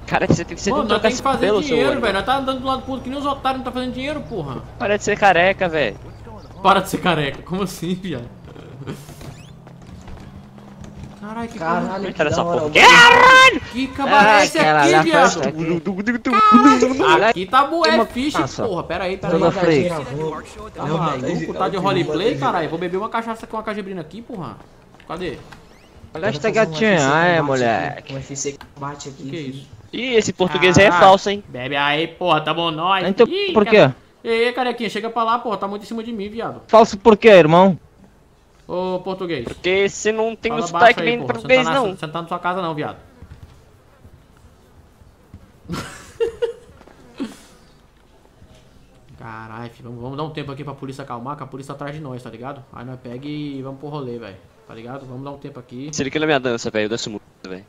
Cara, você tem que ser Mano, nós tem que fazer pelo dinheiro, velho. Nós tá andando do lado do outro que nem os otários, não tá fazendo dinheiro, porra. Para de ser careca, velho. Para de ser careca. Como assim, viado? Caralho, que Caralho, que Cara, da essa hora. porra. Caralho! Que cabaré é esse aqui, viado? Aqui tá bué Uma ficha, passa. porra. Pera aí. Toda freak. Tá maluco? Tá de roleplay, caralho. Vou beber uma cachaça com uma cajibrina aqui, porra. Cadê? Olha esta gatinha. Ah, é, moleque. Um FC bate aqui. O que é isso? Ih, esse português aí é falso, hein? Bebe aí, porra. Tá bom, nós. Então, Ih, por quê? Ei, carequinha, chega pra lá, porra. Tá muito em cima de mim, viado. Falso por quê, irmão? Ô, português. Porque você não tem o Fala sotaque baixo aí, bem porra. português, não. Você não tá na sua casa, não, viado. Caralho, filho, vamos dar um tempo aqui pra polícia acalmar, que a polícia tá atrás de nós, tá ligado? Aí nós pega e vamos pro rolê, velho. Tá ligado? Vamos dar um tempo aqui. Seria aquela minha dança, velho. Eu danço muito, velho.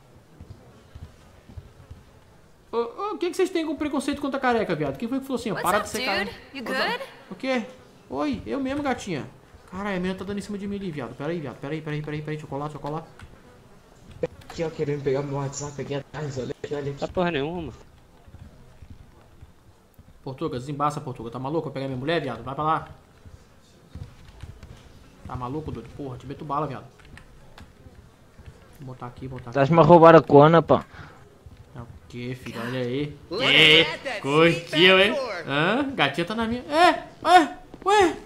O que vocês têm com preconceito contra careca, viado? Quem foi que falou assim, ó? Para de ser careca. You good? O quê? Oi, eu mesmo, gatinha. Caralho, a menina tá dando em cima de mim ali, viado. Pera aí, viado. Pera aí. Deixa eu colar. Aqui, ó, querendo pegar meu WhatsApp aqui atrás. Olha aqui. Tá porra nenhuma. Portuga, desembaça, Portuga. Tá maluco? Eu pegar minha mulher, viado? Vai pra lá. Tá maluco, doido? Porra, te meto bala, viado. Vou botar aqui. Estás-me a roubar a cona, pá. É o que, filho? Olha aí. Curtiu, hein? Hã? Gatinha tá na minha. Ué.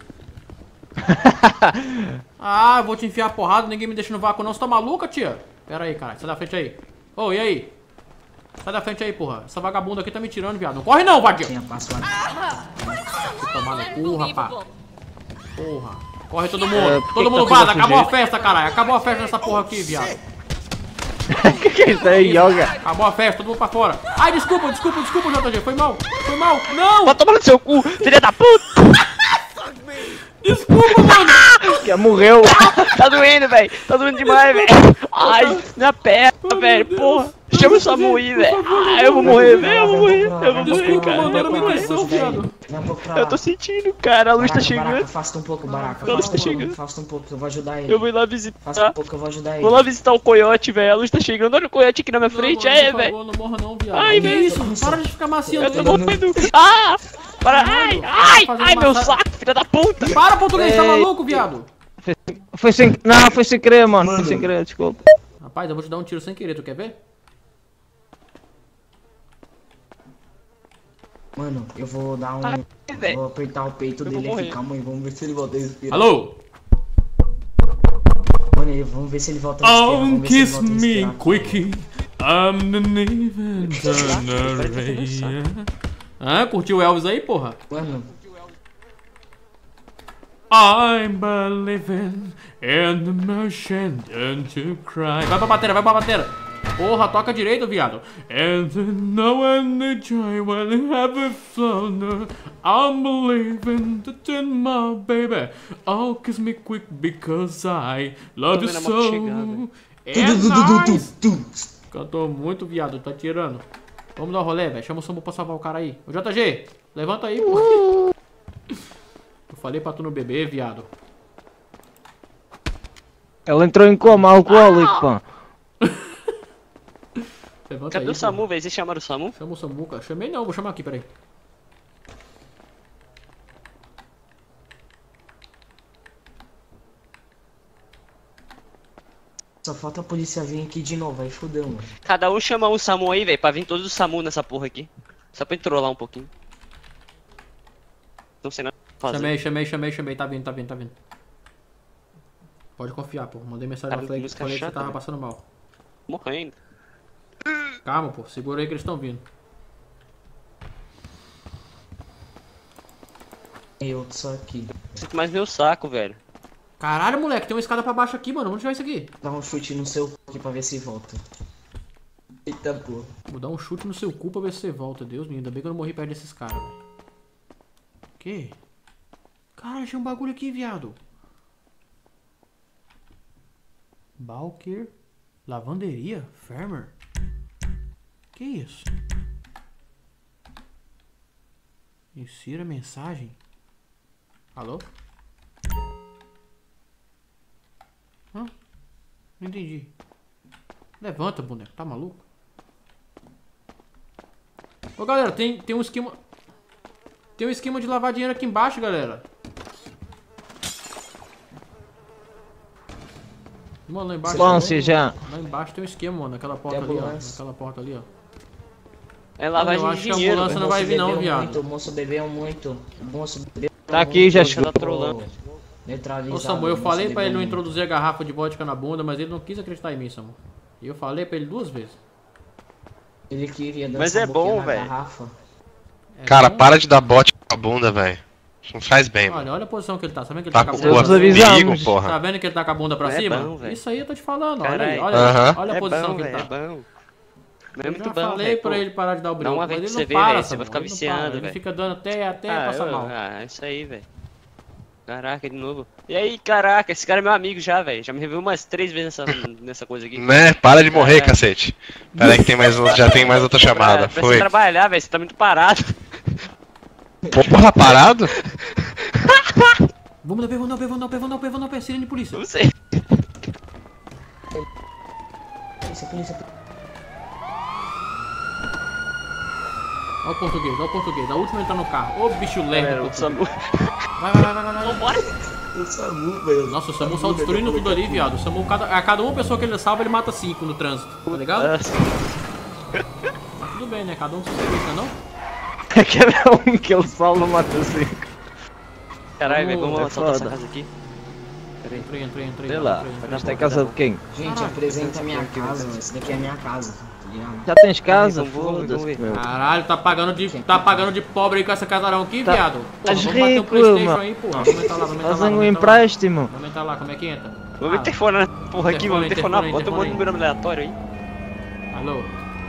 Ah, eu vou te enfiar a porrada, ninguém me deixa no vácuo não. Você tá maluca, tia? Pera aí, cara. Sai da frente aí. Ô, e aí? Sai da frente aí, porra. Essa vagabunda aqui tá me tirando, viado. Não corre não, vadia. Tinha passado. Tomar no cu, rapaz. Porra. Corre todo mundo. Todo mundo vaza. Acabou a festa, caralho. Acabou a festa nessa porra aqui, viado. Que é isso aí, yoga? Acabou a festa, todo mundo pra fora. Ai, desculpa, JG. Foi mal. Não! Vai tomar no seu cu, filha da puta! Desculpa, mano. Que morreu. Tá doendo, velho. Tá doendo demais, velho. Ai, minha perna, velho. Porra. Chama o Samu aí, velho. Ai, eu vou morrer, velho. Eu vou morrer, Desculpa, cara. mano. Era uma intenção, viado. Eu tô sentindo, cara. A luz tá chegando. Afasta um pouco, Baraca. A luz tá chegando. Afasta um pouco, que eu vou ajudar ele. Eu vou ir lá Afasta um visitar. pouco, que eu vou ajudar ele. Vou lá visitar o coiote, velho. A luz tá chegando. Olha o coiote aqui na minha frente. É, velho. Não morra não, viado. Ai, Que velho. isso? Para de ficar maciando Eu tô ele. morrendo. Ah! Para. Ai, meu saco, filha da puta. Para, português, tá maluco, viado? Foi sem... Não, foi sem querer, mano. Foi sem querer, desculpa. Rapaz, eu vou te dar um tiro sem querer, tu quer ver? Mano, eu vou dar um... velho. Vou apertar o peito Eu dele vou e morrer. ficar, mãe. Vamos ver se ele volta a respirar. Alô? Mano, vamos ver se ele volta a respirar. Oh, Vamos ver se ele kiss volta a me, respirar. quickie. I'm the even Ah, curtiu o Elvis aí, porra? Mano, I'm believing in the merchant and to cry. Vai pra bateria. Porra, toca direito, viado. And the know and the joy will have a flown. I'm believing that in my baby. Oh, kiss me quick because I love you vendo a moto so. chegando. É nice. Cantou muito, viado, tá tirando. Vamos dar um rolê, velho. Chama o Samu pra salvar o cara aí. Ô, JG, levanta aí, pô. Eu falei pra tu não beber, viado. Ela entrou em coma alcoólico, pá. Levanta Cadê aí, o Samu, pô. velho? Vocês chamaram o Samu? Chama o Samu, cara. Chamei não, vou chamar aqui, peraí. só falta a polícia vir aqui de novo, aí fudeu, mano. Cada um chama um Samu aí, velho, pra vir todos os Samu nessa porra aqui. Só pra trollar um pouquinho. Não sei nada pra fazer. Chamei. Tá vindo. Pode confiar, pô. Mandei mensagem Cara, pra falei que música você chata, tava velho. passando mal. Morrendo. Calma, pô. Segura aí que eles estão vindo. Eu só aqui. Sinto mais meu saco, velho. Caralho, moleque. Tem uma escada pra baixo aqui, mano. Onde vai isso aqui? Dá um chute no seu aqui pra ver se volta. Eita porra. Vou dar um chute no seu cu pra ver se você volta. Deus me, ainda bem que eu não morri perto desses caras, velho. Que? Cara, achei um bagulho aqui, viado. Balker. Lavanderia? Farmer? Que isso? Insira mensagem. Alô? Hã? Não entendi. Levanta, boneco. Tá maluco? Ô, galera, tem um esquema... Tem um esquema de lavar dinheiro aqui embaixo, galera. Mano, lá embaixo... Já. Lá embaixo tem um esquema, mano. Naquela porta ali, ó. Naquela porta ali, ó. É lavagem eu de acho que a dinheiro, ambulância velho. não vai vir não, viado. Muito, o moço bebeu muito. O moço bebeu Tá aqui, já chegou. Tá trolando. Neutralizado. Ô, Samu, eu o moço falei pra ele bebeu não muito. introduzir a garrafa de vodka na bunda, mas ele não quis acreditar em mim, Samu. E eu falei pra ele 2 vezes. Ele queria dançar Mas é um pouquinho bom, na velho. garrafa. É Cara, bom? para de dar bote com a bunda, velho. Não faz bem, mano. Olha a posição que ele tá. Tá vendo que ele Tá tá com a com bunda Deus rua pra cima? avisamos. perigo, porra. Tá vendo que ele tá com a bunda pra É cima? bom, velho. Isso aí eu tô te falando, olha aí, Caralho. olha, Aham. olha a É posição bom, que ele velho, tá. é bom. Mas é Eu muito já bom, falei velho. pra Pô. ele parar de dar o brinco, uma mas vez ele pra não você ver, para, velho, você Samu, vai ficar ele não viciado, para. Ele velho. fica dando até passar mal. Isso aí, velho. Caraca, de novo. E aí, caraca, esse cara é meu amigo já, velho. Já me reviu umas 3 vezes nessa coisa aqui. Né? Para de morrer, É. cacete. Pera aí que tem mais, já tem mais outra chamada. Pra você Foi. trabalhar, velho, você tá muito parado. Porra, parado? Vamos dar pé, sirene de polícia. Não sei. Polícia. Olha o português. A última entrar no carro. Ô, bicho lerdo. Galera, o Samu. Vai. Vambora. O Samu, velho. Nossa, o Samu saiu destruindo tudo ali, viado. O Samu, a cada uma pessoa que ele salva, ele mata 5 no trânsito. Tá ligado? Mas tudo bem, né? Cada um com seu serviço, não é não? Aquele que eu salvo mata 5. Caralho, velho, Vamos, vamos é assaltar essa foda. casa aqui. Peraí. Entrei. Sei lá, esta é a casa de quem? Gente, apresenta a minha casa, velho. Essa daqui é a minha casa, tá ligado? Já tens casa? Vamos ver. Foda-se, meu. Caralho, tá pagando de pobre aí com essa casarão aqui, Tá- viado. Porra, Tás vamos bater um rico, Playstation mano. aí, porra. Vamos entrar lá, Fazem um empréstimo. Vamos entrar lá, como é que entra? Vamos ver interfone na porra aqui, mano. Interfone na interfone, bota um número aleatório aí. Alô?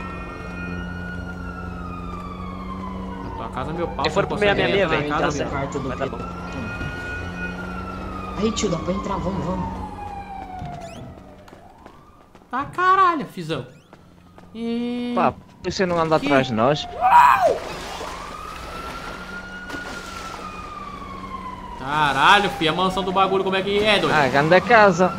Na tua casa, meu pau. Se for você pro não consegue 666, entrar velho, na tá casa, certo. viado. Quarto do Mas tá Pedro. bom. Aí, tio, dá pra entrar, vamos. Tá caralho, fizão. E... Pá, você não anda Que? atrás de nós? Caralho, fi, a mansão do bagulho, como é que é, doido? Ah, grande casa.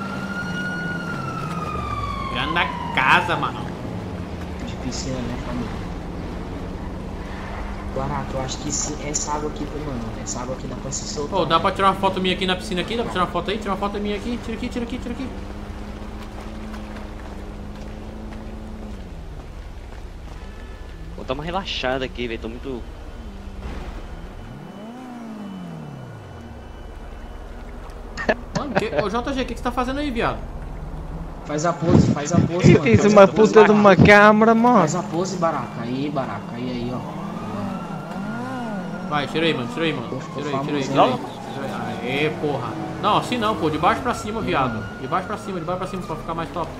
Grande casa, mano. De piscina, né, família? Barato, eu acho que essa água aqui, mano, essa água aqui dá pra se soltar. Ô, dá pra tirar uma foto minha aqui na piscina aqui? Dá pra tirar uma foto aí? Tira uma foto minha aqui. Tira aqui. Vou dar uma relaxada aqui, velho. Tô muito. Mano, ô JG, o que você tá fazendo aí, viado? Faz a pose, Eu mano. fiz faz uma a pose, puta de uma Baraca. câmera, mano. Faz a pose, Baraca. Aí, ó. Vai, tira aí, mano. Tira aí. Aê, porra. Não, assim não, pô. De baixo pra cima, viado. De baixo pra cima, pra ficar mais top.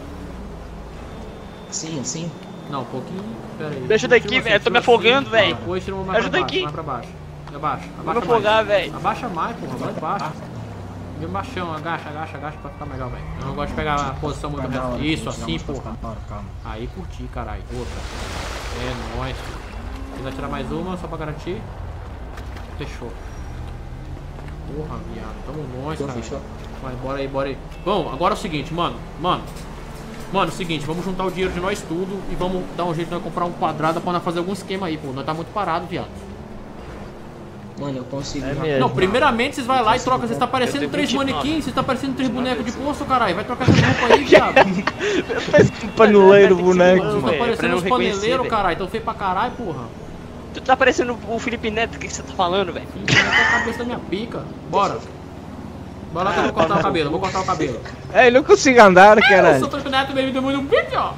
Assim. Não, um pouquinho. Pera aí. Me ajuda aqui, Tira velho, assim, tô me tira afogando, assim. velho. Depois tira mais Me pra ajuda baixo, aqui. mais pra baixo. Abaixa. Vou me afogar, velho. Abaixa mais, porra. Vai baixo. Meu baixão, agacha pra ficar melhor, velho. Eu não gosto de pegar a posição muito reta. Isso, assim, porra. Calma. Aí curti, caralho. Outra. É nóis. Se quiser tirar mais uma, só pra garantir. Fechou. Porra, viado. Tamo nós, cara. Fechou. Vai, bora aí. Bom, agora é o seguinte, mano. Mano, é o seguinte, vamos juntar o dinheiro de nós tudo e vamos dar um jeito de nós comprar um quadrado pra nós fazer algum esquema aí, pô. Nós tá muito parado, viado. Mano, eu consigo. É já. mesmo. Não, primeiramente vocês vai lá e trocam. Vocês tá Eu parecendo tenho 3 29. manequins, vocês tá parecendo 3 bonecos de poço, caralho. Vai trocar essas roupas aí, viado. Um paneleiro, Vai ter que ser boneco. bom, Vocês tá velho, pra parecendo não uns reconhecer, paneleiros, velho. caralho. Tão feio pra caralho, porra. Tu tá parecendo o Felipe Neto, o que você tá falando, velho? Até a cabeça da minha pica. Bora lá que eu vou cortar o cabelo, Ei, não consigo andar, Eu caralho. sou Felipe Neto, baby, do mundo vídeo, ó.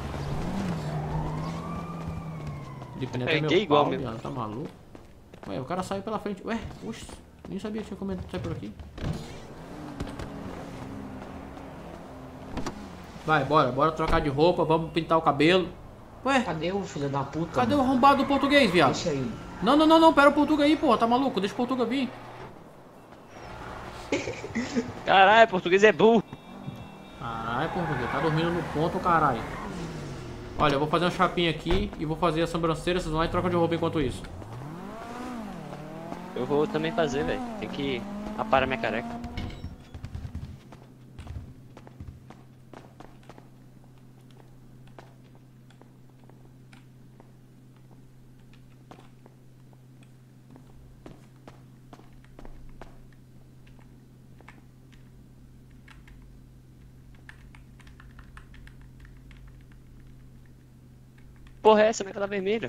Felipe Neto É é meu gay igual pau, mesmo. viado, tá maluco? Ué, o cara saiu pela frente. Ué, oxe, nem sabia que tinha como sair por aqui. Vai, bora trocar de roupa, vamos pintar o cabelo. Ué, Cadê o filho da puta? cadê o mano? arrombado do português, viado? Deixa aí. Não, pera o Portuga aí, porra, tá maluco? Deixa o Portuga vir. Caralho, português é burro. Caralho, Portuga, tá dormindo no ponto, caralho. Olha, eu vou fazer uma chapinha aqui e vou fazer a sobrancelha, vocês vão lá e trocam de roupa enquanto isso. Eu vou também fazer, velho. Tem que aparar minha careca. porra é essa? Minha tela vermelha.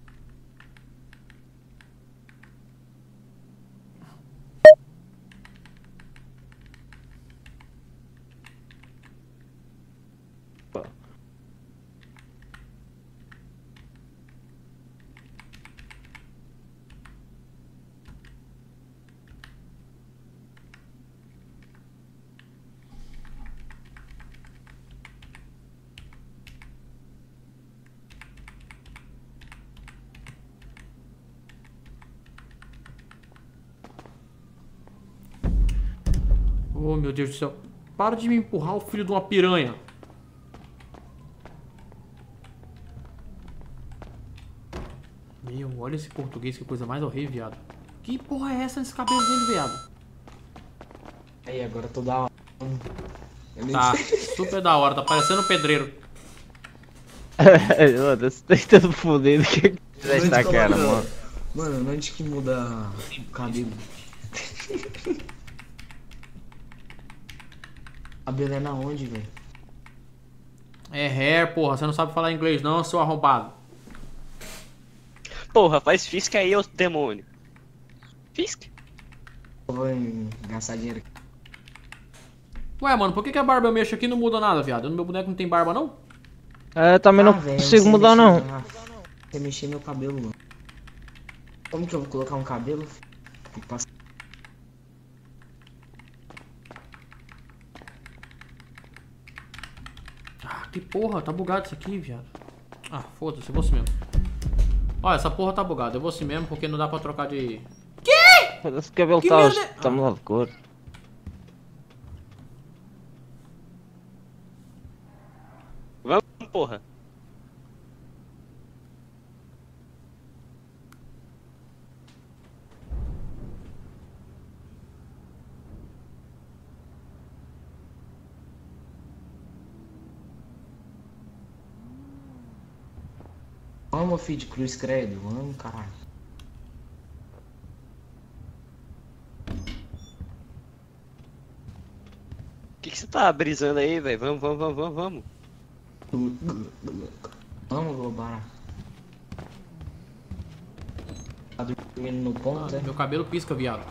Oh, meu Deus do céu. Para de me empurrar, o filho de uma piranha. Meu, olha esse português, que coisa mais horrível, viado. Que porra é essa nesse cabelo dele, viado? Aí, agora tô da hora. Tá, super da hora, tá parecendo um pedreiro. Mano, você tá todo fodido. O que que você tá, cara, mano? Mano, onde que muda o cabelo? Cabelo é na onde, velho? É hair, porra, você não sabe falar inglês não, seu arrombado. Porra, faz Fisk aí, ô demônio. Fisk? Eu vou gastar dinheiro aqui. Ué, mano, por que a barba eu mexo aqui e não muda nada, viado? No meu boneco não tem barba, não? É, também não velho, consigo você mudar, mexer- não. ah, Você mexer meu cabelo, mano. Como que eu vou colocar um cabelo? Tem que passar. Ah, que porra, tá bugado isso aqui, viado. Ah, foda-se, eu vou assim mesmo. Olha, essa porra tá bugada, eu vou assim mesmo porque não dá pra trocar de... Esse cabelo Que tá, merda- tá mudado de cor. Vamos, porra. Vamos, filho de cruz credo. Vamos, caralho. O que você tá brisando aí, velho? Vamos. Vamos, Globara. Tá dormindo no ponto, Ah, é? meu cabelo pisca, viado.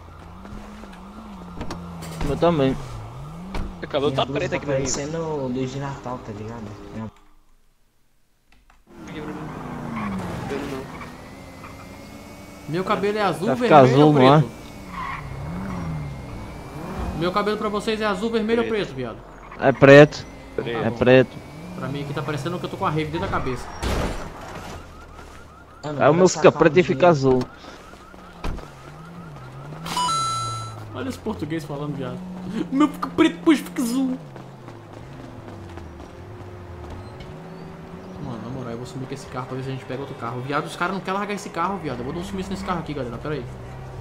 Eu também. Meu cabelo Minha tá blusa preto aqui no parecendo luz de Natal, tá ligado? Meu cabelo é azul, Vai vermelho ficar ou azul, não é? preto? Meu cabelo pra vocês é azul, vermelho ou preto, viado? É preto. Preto. É preto. Pra mim aqui tá parecendo que eu tô com a rave dentro da cabeça. Mano, Aí o meu bora fica sacar preto um e fica dinheiro. azul. Olha esse português falando, viado. O meu fica preto, depois fica azul. Mano, na moral, eu vou sumir com esse carro pra ver se a gente pega outro carro. Viado, os caras não querem largar esse carro, viado. Eu vou dar um sumiço nesse carro aqui, galera. Pera aí.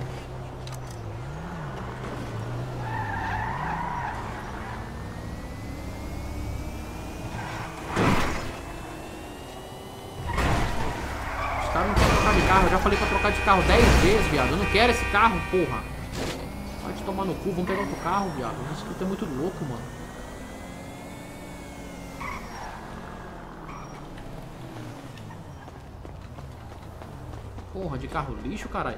Os caras não querem trocar de carro. Eu já falei pra trocar de carro 10 vezes, viado. Eu não quero esse carro, porra. Vai te tomar no cu. Vamos pegar outro carro, viado. Isso aqui tá muito louco, mano. Porra, de carro lixo, caralho.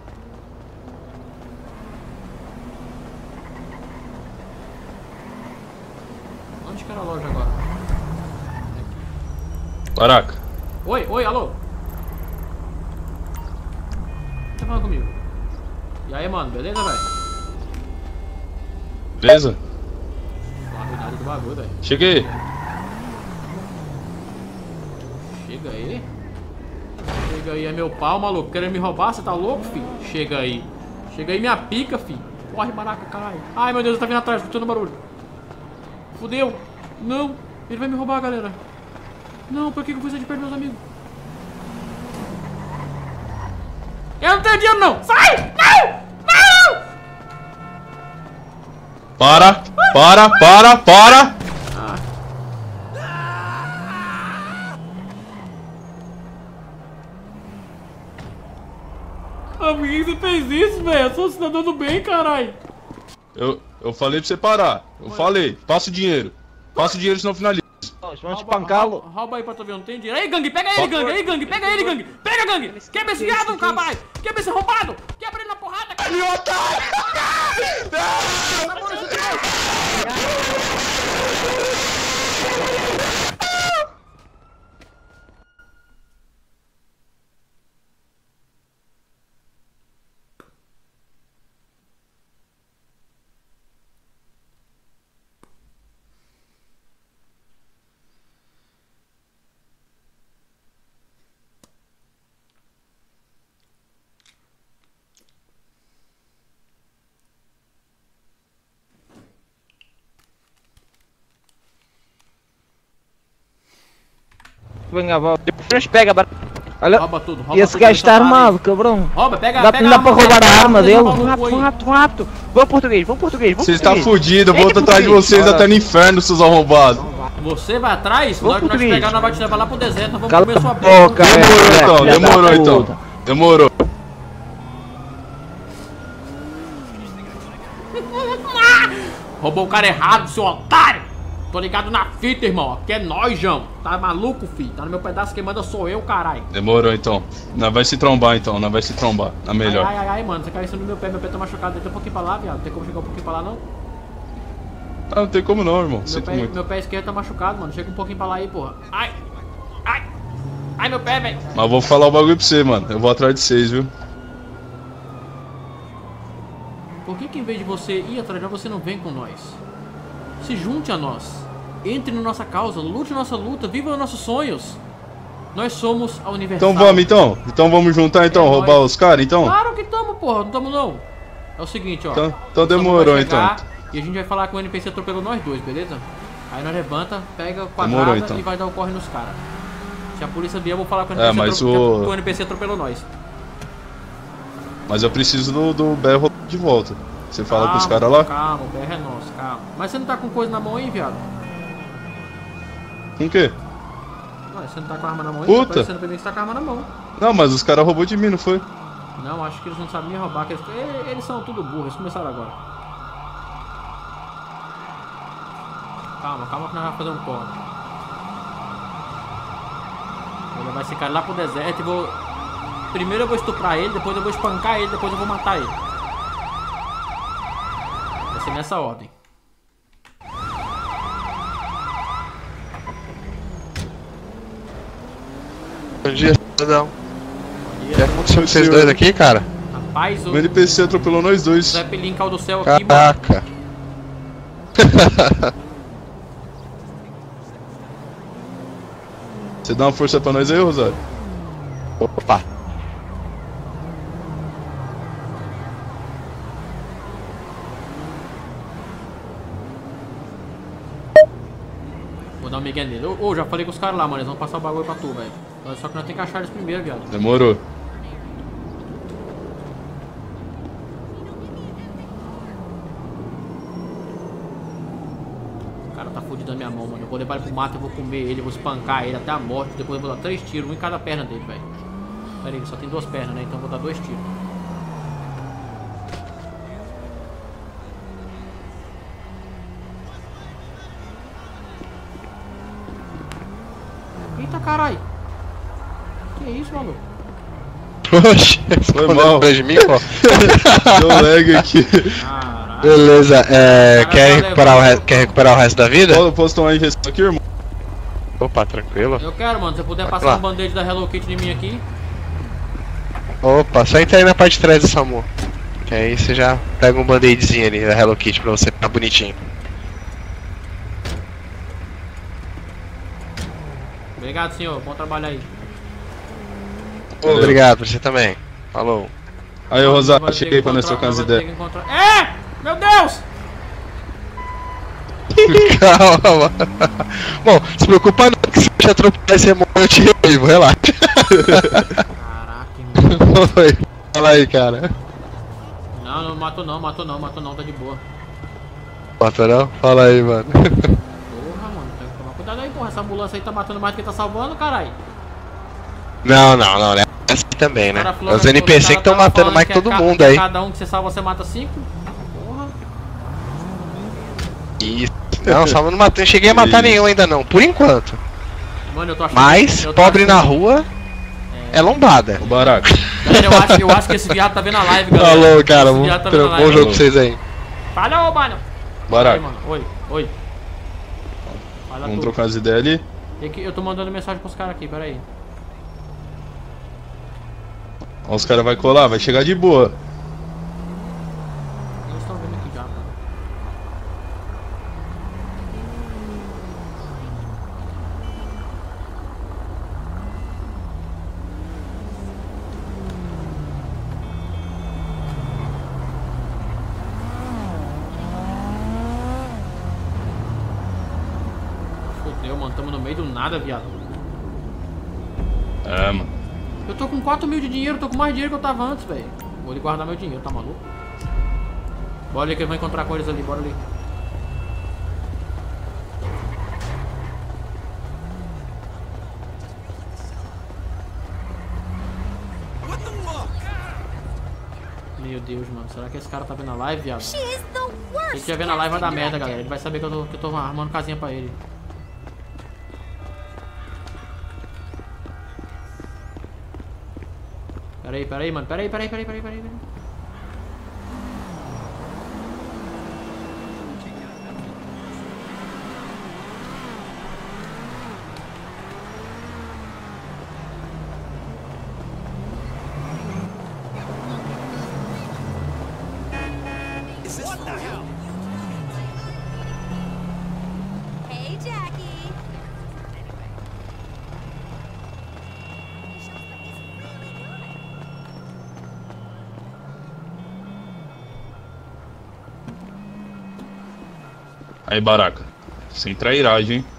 Onde que era a loja agora? Caraca. Oi, alô? Tá falando comigo? E aí, mano, beleza, velho? Beleza? Tô arruinado do bagulho, velho. Cheguei. Chega aí. Chega aí, é meu pau, maluco. Querendo me roubar? Você tá louco, filho? Chega aí. Chega aí, minha pica, filho. Corre, maraca, caralho. Ai, meu Deus, ele tá vindo atrás, escutando barulho. Fudeu. Não. Ele vai me roubar, galera. Não, por que eu fui sair de perto dos meus amigos? Eu não tenho dinheiro, não. Sai! Não! Não! Para! Amigo, você fez isso, velho. Eu sou um cidadão do bem, caralho. Eu falei pra você parar. Eu falei. Passa o dinheiro. Passa o dinheiro, senão finaliza. Vamos espancá-lo. Rouba aí pra tu ver, não tem dinheiro. Aí, gangue, pega ele, gangue, aí, gangue, pega ele, gangue. Pega, gangue. Quebra esse viado, rapaz. Quebra esse roubado. Quebra ele na porrada, cara. Venga, vá. Depois pega, Olha, Rouba tudo, rouba esse tudo, gajo deixa está eu parar armado, aí. cabrão. Rouba, pega, Dá pega pra roubar a arma dele. Rápido, rápido. Vamos português, vamos português, vamos Vocês tá português. fudido, eu vou Eita, atrás de português. vocês até no inferno, seus arrombados. Você vai atrás? Na hora que nós português. pegar, nós vamos te levar lá pro deserto, nós vamos Cala comer sua a boca, Demorou velho. então, demorou então. Demorou. Roubou o cara errado, seu otário! Tô ligado na fita, irmão. Aqui é nós, João. Tá maluco, filho? Tá no meu pedaço, quem manda sou eu, caralho. Demorou então. Nós vai se trombar então, nós vai se trombar. Na melhor. Ai, mano, você caiu em cima do meu pé tá machucado. Tem um pouquinho pra lá, viado. Tem como chegar um pouquinho pra lá, não? Ah, não tem como não, irmão. Sinto muito. Meu pé esquerdo tá machucado, mano. Chega um pouquinho pra lá aí, porra. Ai! Ai, meu pé, velho. Mas vou falar o bagulho pra você, mano. Eu vou atrás de vocês, viu? Por que em vez de você ir atrás de nós, você não vem com nós? Se junte a nós. Entre na nossa causa, lute a nossa luta, viva os nossos sonhos. Nós somos a Universal. Então vamos então. Então vamos juntar então, roubar nóis. os caras então? Claro que tamo, porra. Não tamo não. É o seguinte, ó. Então Só demorou vai chegar então. E a gente vai falar que o NPC atropelou nós dois, beleza? Aí nós levanta, pega o Demorou, quadrada então. e vai dar o corre nos caras. Se a polícia vier, eu vou falar com o É, NPC, mas que o NPC atropelou nós. Mas eu preciso do berro de volta. Você fala com os caras lá? Calma, o BR é nosso, calma. Mas você não tá com coisa na mão aí, viado? Com o quê? Ué, você não tá com a arma na mão aí? Puta. Tá parecendo pra mim que você tá com a arma na mão. Não, mas os caras roubou de mim, não foi? Não, acho que eles não sabem nem roubar. Eles são tudo burros, eles começaram agora. Calma que nós vamos fazer um corte. Vou levar esse cara lá pro deserto e vou... Primeiro eu vou estuprar ele, depois eu vou espancar ele, depois eu vou matar ele. Vai ser nessa ordem. Bom dia, cidadão. O que aconteceu com vocês dois aqui, cara? Rapaz, O NPC atropelou nós dois. Zé Pelim caiu do céu aqui, mano. Caraca. Você dá uma força pra nós aí, Rosário? Opa. Vou dar um migué nele. Ô, já falei com os caras lá, mano. Eles vão passar o bagulho pra tu, velho. Só que nós temos que achar eles primeiro, viado. Demorou. O cara tá fudido na minha mão, mano. Eu vou levar ele pro mato, eu vou comer ele, eu vou espancar ele até a morte. Depois eu vou dar 3 tiros, um em cada perna dele, velho. Pera aí, ele só tem 2 pernas, né? Então eu vou dar 2 tiros. Eita, caralho. Que isso, maluco? Oxe, Foi mal. atrás de mim, pô. Deu lag aqui. Caralho. Beleza, Cara, quer recuperar o resto da vida? Posso tomar injeção aqui, irmão? Opa, tranquilo. Eu quero, mano. Se você puder Vai passar lá. um band-aid da Hello Kitty em mim aqui. Opa, só entra aí na parte de trás do SAMU. Que aí você já pega um band-aidzinho ali da Hello Kitty pra você ficar bonitinho. Obrigado, senhor. Bom trabalho aí. Valeu. Obrigado, você também. Falou. Aí, Rosário, Vai ter cheguei que pra nós encontrar- trocar as vai ter ideias. que encontrar- É! Meu Deus! Calma. Bom, se preocupa não, que se eu te atropelar esse morro eu te revivo, relaxa. Caraca, irmão. Oi, fala aí, cara. Não, não matou não, tá de boa. Bota não? Fala aí, mano. Porra, mano, tem que tomar cuidado aí, porra. Essa ambulância aí tá matando mais do que tá salvando, caralho. Não, né? É assim também, né? Cara, É Flora, os NPC que estão tava matando falando mais que todo é mundo aí. Cada um que você salva, você mata 5. Porra. Isso, Não, só não matei. Não cheguei a matar nenhum ainda não, por enquanto. Mano, eu tô achando. Mas, eu tô pobre achando- na rua é lombada. Ô, Baraca. Galera, eu acho que esse viado tá vendo a live, galera. Falou, cara. Esse viado tá vendo a Bom live. jogo pra vocês aí. Falou, mano. Oi, Baraca, mano. Oi. Fala vamos tu. trocar as ideias ali. Eu tô mandando mensagem pros caras aqui, peraí. Ó, os caras vão colar, vai chegar de boa. Eles estão vendo aqui já, cara. Fudeu, mano. Tamo no meio do nada, viado. É, mano. Eu tô com 4 mil de dinheiro, tô com mais dinheiro que eu tava antes, velho. Vou ali guardar meu dinheiro, tá maluco? Bora ali que eu vou encontrar com eles ali, bora ali. Meu Deus, mano, será que esse cara tá vendo a live, viado? Se ele estiver vendo a live vai dar merda, galera. Ele vai saber que eu tô armando casinha pra ele. Peraí, mano. Peraí. Hey, Jackie. Aí, Baraca. Sem trairagem, hein?